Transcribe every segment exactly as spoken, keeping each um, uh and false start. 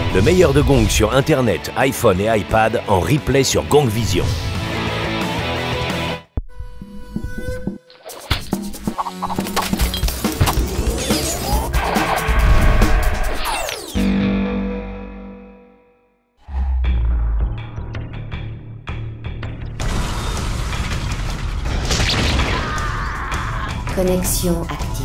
Le meilleur de Gong sur Internet, iPhone et iPad en replay sur Gong Vision. Connexion activée.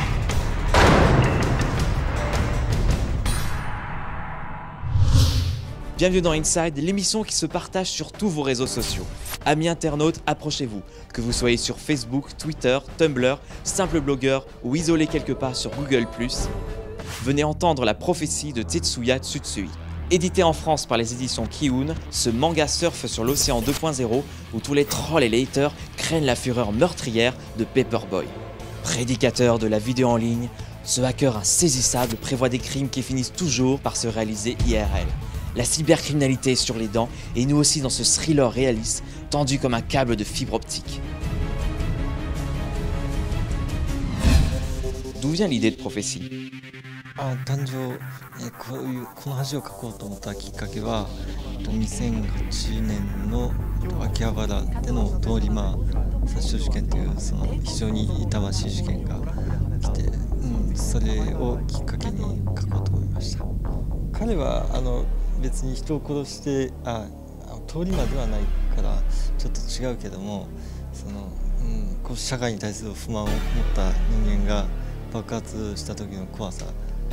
Bienvenue dans Inside, l'émission qui se partage sur tous vos réseaux sociaux. Amis internautes, approchez-vous. Que vous soyez sur Facebook, Twitter, Tumblr, simple blogueur ou isolé quelque part sur Google plus, venez entendre la prophétie de Tetsuya Tsutsui. Édité en France par les éditions Kiun, ce manga surfe sur l'océan deux point zéro où tous les trolls et les haters craignent la fureur meurtrière de Paperboy. Prédicateur de la vidéo en ligne, ce hacker insaisissable prévoit des crimes qui finissent toujours par se réaliser I R L. La cybercriminalité est sur les dents et nous aussi dans ce thriller réaliste tendu comme un câble de fibre optique. D'où vient l'idée de prophétie? あ誕生えこういうこの恥を書こうと思ったきっかけはにせんはちねんの秋葉原での通り魔殺傷事件というその非常に痛ましい事件が起きて、うん、それをきっかけに書こうと思いました。彼はあの別に人を殺してあ通り魔ではないからちょっと違うけどもその、うん、こう社会に対する不満を持った人間が爆発した時の怖さ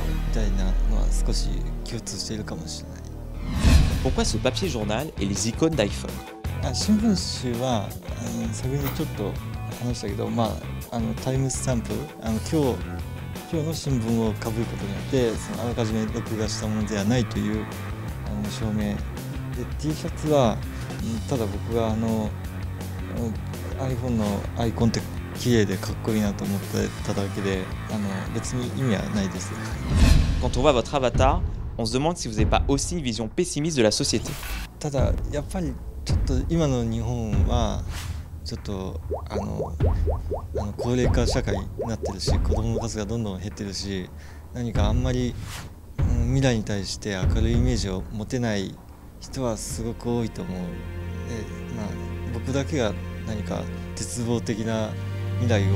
Pourquoi ce papier journal et les icônes d'iPhone? 新聞紙は先ほどちょっと話したけど、まああのタイムスタンプ、あの今日今日の新聞をかぶることによってそのあらかじめ録画したものではないというあの証明で T シャツはただ僕があの iPhone のアイコンって綺麗でかっこいいなと思ってただけであの別に意味はないです。 Quand on voit votre avatar, on se demande si vous n'avez pas aussi une vision pessimiste de la société. ただやっぱりちょっと今の日本はちょっとあのあの高齢化社会になってるし子供の数がどんどん減ってるし何かあんまり、うん、未来に対して明るいイメージを持てない人はすごく多いと思う。で、まあ、僕だけが何か絶望的な 未来を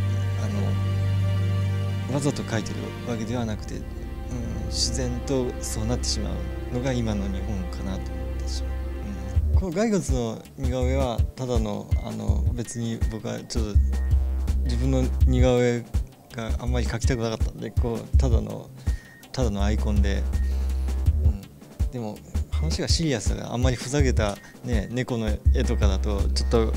あのわざと書いてるわけではなくて、うん、自然とそうなってしまうのが今の日本かなと思ってしまう、うん、この骸骨の似顔絵はただのあの別に僕はちょっと自分の似顔絵があんまり描きたくなかったんでこうただのただのアイコンで、うん、でも話がシリアスだあんまりふざけたね猫の絵とかだとちょっと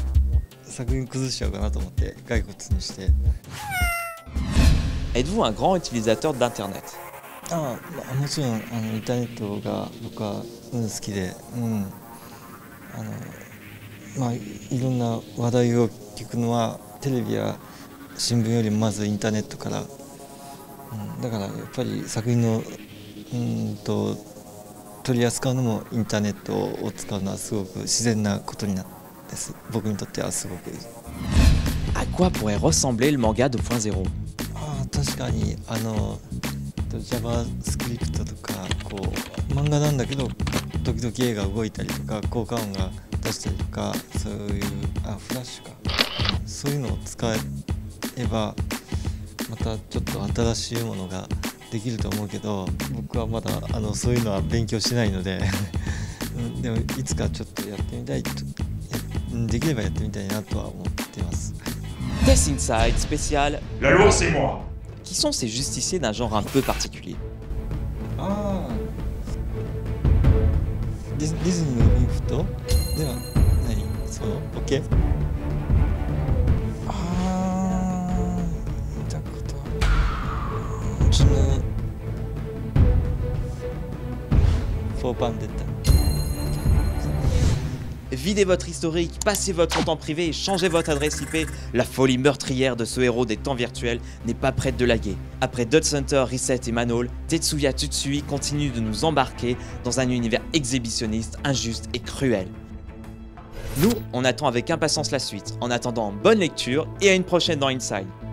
Êtes-vous un grand utilisateur d'internet? ああ、もちろんあのインターネットが僕は好きで、うん、あのまあいろんな話題を聞くのはテレビや新聞よりもまずインターネットから、うん、だからやっぱり作品のうんと取り扱うのもインターネットを使うのはすごく自然なことになって À quoi pourrait ressembler le manga deux point zéro? ああ確かにあの JavaScript とかこう漫画なんだけど時々絵が動いたりとか効果音が出したりとかそういうあフラッシュかそういうのを使えばまたちょっと新しいものができると思うけど僕はまだあのそういうのは勉強してないのででもいつかちょっとやってみたいと Test Inside spécial La loi c'est moi. Qui sont ces justiciers d'un genre un peu particulier? Ah, Disneyのインフトではないそう OK ああ見たことそのフォーパンデッタ Videz votre historique, passez votre compte en privé et changez votre adresse I P. La folie meurtrière de ce héros des temps virtuels n'est pas prête de laguer. Après Dot Center, Reset et Manhole, Tetsuya Tsutsui continue de nous embarquer dans un univers exhibitionniste, injuste et cruel. Nous, on attend avec impatience la suite. En attendant, bonne lecture et à une prochaine dans Inside.